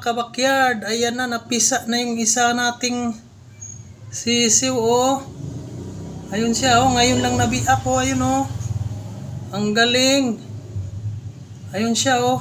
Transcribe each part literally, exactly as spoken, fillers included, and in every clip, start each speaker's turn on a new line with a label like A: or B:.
A: kabakyard, ayan na, napisa na yung isa nating sisiw, oh. Ayun siya, oh. Ngayon lang nabiak, oh. Ayun, oh. Ang galing. Ayun siya, oh.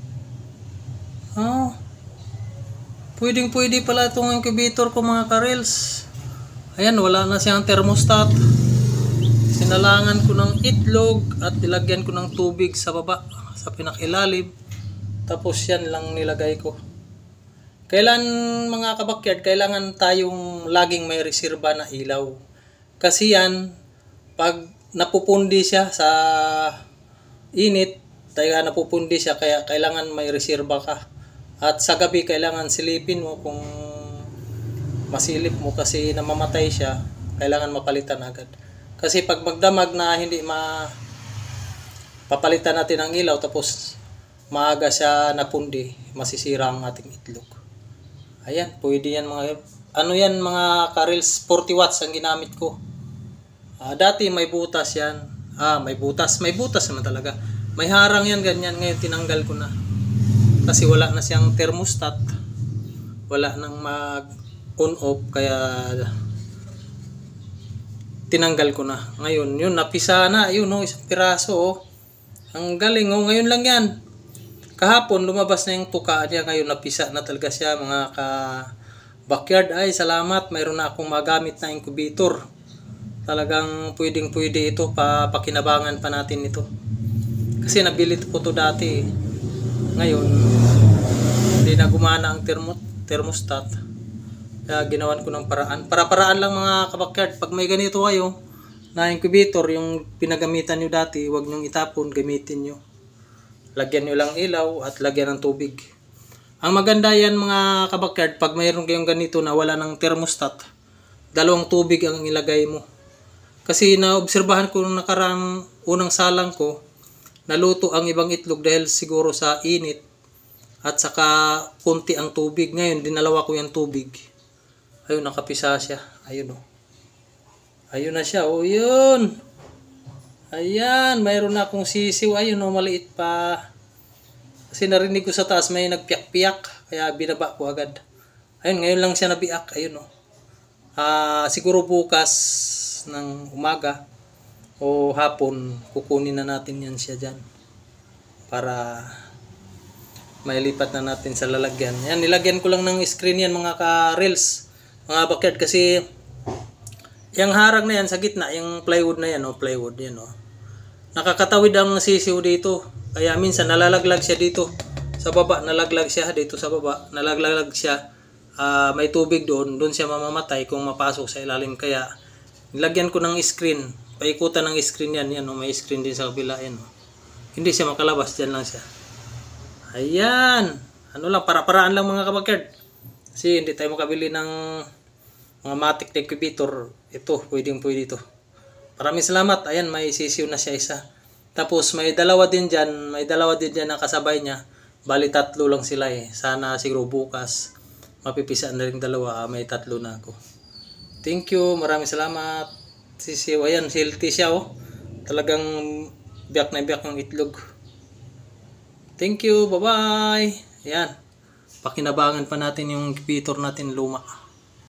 A: Oh. Pwedeng pwede pala itong incubator ko, mga karels. Ayan, wala na siyang thermostat. Sinalangan ko ng itlog at nilagyan ko ng tubig sa baba, sa pinakilalim. Tapos yan lang nilagay ko. Kailan, mga kabakyard, kailangan tayong laging may reserba na ilaw. Kasi yan, pag napupundi siya sa init, tayo napupundi siya, kaya kailangan may reserba ka. At sa gabi, kailangan silipin mo kung masilip mo kasi namamatay siya, kailangan mapalitan agad. Kasi pag magdamag na hindi ma papalitan natin ang ilaw tapos maaga siya napundi, masisira ang ating itlog. Ayan, pwede yan mga, ano yan mga karels, forty watts ang ginamit ko. Uh, dati may butas yan. Ah, may butas. May butas naman talaga. May harang yan, ganyan. Ngayon tinanggal ko na. Kasi wala na siyang thermostat. Wala nang mag on off, kaya tinanggal ko na. Ngayon, yun, napisa na. Yun, oh, isang piraso, oh. Ang galing, oh. Ngayon lang yan. Kahapon, lumabas na yung tuka niya. Ngayon, napisa na talaga siya, mga ka-backyard. Ay, salamat. Mayroon na akong magamit na incubator. Talagang pwedeng pwede ito. Papakinabangan pa natin ito. Kasi nabili ko to dati. Ngayon, hindi na gumana ang thermo, thermostat. Kaya ginawan ko ng paraan. Para-paraan lang, mga kabakyard. Pag may ganito kayo na incubator, yung pinagamitan nyo dati, huwag nyong itapon, gamitin nyo. Lagyan nyo lang ilaw at lagyan ng tubig. Ang maganda yan, mga kabakyard, pag mayroon kayong ganito na wala ng thermostat, dalawang tubig ang ilagay mo. Kasi naobserbahan ko nung nakarang unang salang ko, naluto ang ibang itlog dahil siguro sa init at saka kunti ang tubig. Ngayon, dinalawa ko yung tubig. Ayun, nakapisa siya. Ayun, oh. Ayun na siya, oh, yun. Ayan, mayroon na akong sisiw. Ayun, oh, maliit pa. Kasi narinig ko sa taas may nagpiyak-piyak, kaya binaba ko agad. Ayun, ngayon lang siya nabiak. Ayun, oh. Ah, siguro bukas ng umaga o hapon, kukunin na natin yan siya dyan. Para mailipat na natin sa lalagyan. Yan, nilagyan ko lang ng screen yan, mga ka-reels. Mga backyard, kasi yung harang na yan sa gitna, yung plywood na yan, oh, plywood yan, oh. Nakakatawid ang sisiw dito. Kaya minsan nalalaglag siya dito sa baba, nalaglag siya dito sa baba, nalaglag siya. Uh, may tubig doon, doon siya mamamatay kung mapasok sa ilalim. Kaya nilagyan ko ng screen, paikutan ng screen yan, yan, oh, may screen din sa kabila yan, oh. Hindi siya makalabas, dyan lang siya. Ayan, ano lang, para-paraan lang, mga kabakyard. Kasi hindi tayo makabili ng mga matic na incubator. Ito, pwedeng pwede ito. Maraming salamat. Ayan, may sisiw na siya isa. Tapos may dalawa din dyan. May dalawa din dyan na kasabay niya. Bali tatlo lang sila, eh. Sana siguro bukas mapipisa na rin dalawa. May tatlo na ako. Thank you. Maraming salamat. Sisiw. Ayan, healthy siya, oh. Talagang biyak na biyak ng itlog. Thank you. Bye-bye. Ayan. Pakinabangan pa natin yung incubator natin luma.